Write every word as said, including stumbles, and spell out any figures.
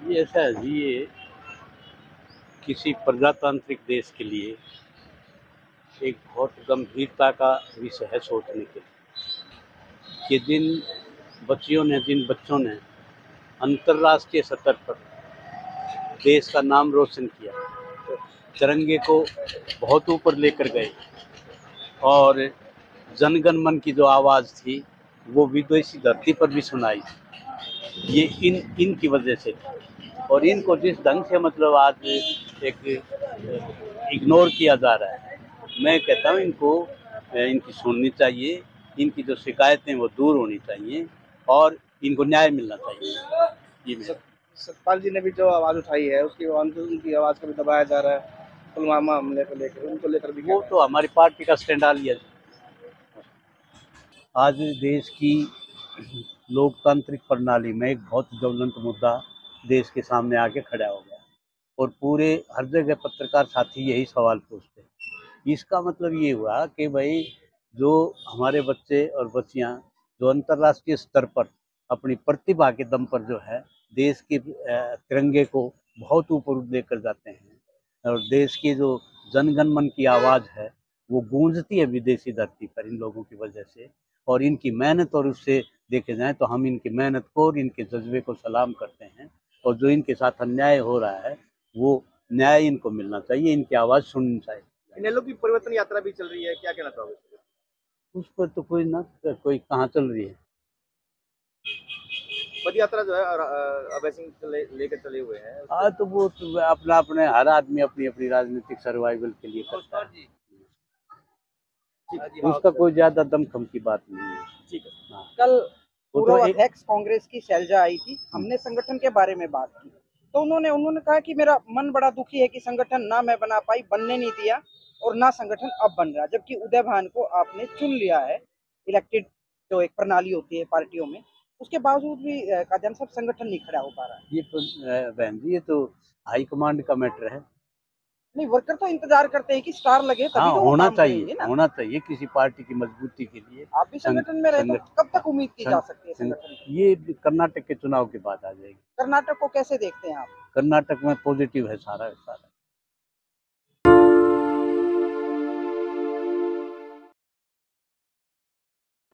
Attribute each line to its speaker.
Speaker 1: ये ऐसा है जी, ये किसी प्रजातांत्रिक देश के लिए एक बहुत गंभीरता का विषय है सोचने के लिए कि जिन बच्चियों ने जिन बच्चों ने अंतर्राष्ट्रीय स्तर पर देश का नाम रोशन किया, तिरंगे को बहुत ऊपर लेकर गए और जनगण मन की जो आवाज़ थी वो विदेशी धरती पर भी सुनाई, ये इन इनकी वजह से थी। और इनको जिस ढंग से मतलब आज एक इग्नोर किया जा रहा है, मैं कहता हूँ इनको इनकी सुननी चाहिए, इनकी जो शिकायतें वो दूर होनी चाहिए और इनको न्याय मिलना चाहिए। ये
Speaker 2: सतपाल जी ने भी जो आवाज़ उठाई है उसकी उनकी आवाज़ को भी दबाया जा रहा है, पुलवामा हमले को लेकर, उनको लेकर भी
Speaker 1: वो तो हमारी पार्टी का स्टैंड आ लिया। आज देश की लोकतांत्रिक प्रणाली में एक बहुत ज्वलंत मुद्दा देश के सामने आके खड़ा हो गया और पूरे हर जगह पत्रकार साथी यही सवाल पूछते हैं। इसका मतलब ये हुआ कि भाई जो हमारे बच्चे और बच्चियां जो अंतर्राष्ट्रीय स्तर पर अपनी प्रतिभा के दम पर जो है देश के तिरंगे को बहुत ऊपर लेकर जाते हैं और देश की जो जनगण मन की आवाज़ है वो गूंजती है विदेशी धरती पर इन लोगों की वजह से। और इनकी मेहनत और उससे देखे जाए तो हम इनकी मेहनत को और इनके जज्बे को सलाम करते हैं और जो इनके साथ अन्याय हो रहा है वो न्याय इनको मिलना चाहिए, इनकी आवाज़ सुननी चाहिए।
Speaker 2: इनेलो की परिवर्तन यात्रा भी चल रही है, क्या कहना चाहोगे?
Speaker 1: उस पर तो कोई ना कोई कहाँ चल रही है।
Speaker 2: पद यात्रा जो है अभय सिंह लेकर चले हुए हैं।
Speaker 1: हाँ तो वो तो अपना अपने हर आदमी अपनी अपनी राजनीतिक सर्वाइवल के लिए करता है, उसका कोई ज्यादा दमखम की बात नहीं है।
Speaker 2: ठीक है।
Speaker 1: हाँ।
Speaker 3: कल
Speaker 1: वो
Speaker 3: पूर्व
Speaker 1: तो
Speaker 3: अध्यक्ष कांग्रेस की शैलजा आई थी, हमने संगठन के बारे में बात की तो उन्होंने उन्होंने कहा कि मेरा मन बड़ा दुखी है कि संगठन ना मैं बना पाई, बनने नहीं दिया और ना संगठन अब बन रहा, जबकि उदय भान को आपने चुन लिया है इलेक्टेड जो एक प्रणाली होती है पार्टियों में, उसके बावजूद भी कादियान साहब संगठन नहीं खड़ा हो पा रहा है।
Speaker 1: ये तो बहन जी ये तो हाईकमांड का मैटर है।
Speaker 3: नहीं, वर्कर तो इंतजार करते हैं कि स्टार लगे तभी
Speaker 1: हाँ,
Speaker 3: तो
Speaker 1: होना
Speaker 3: काम
Speaker 1: चाहिए
Speaker 3: करेंगे ना।
Speaker 1: होना चाहिए किसी पार्टी की मजबूती के लिए।
Speaker 3: आप भी संगठन में रहे तो कब तक उम्मीद की जा सकती है संगठन की?
Speaker 1: ये कर्नाटक के चुनाव के बाद आ जाएगी।
Speaker 3: कर्नाटक को कैसे देखते हैं आप?
Speaker 1: कर्नाटक में पॉजिटिव है सारा सारा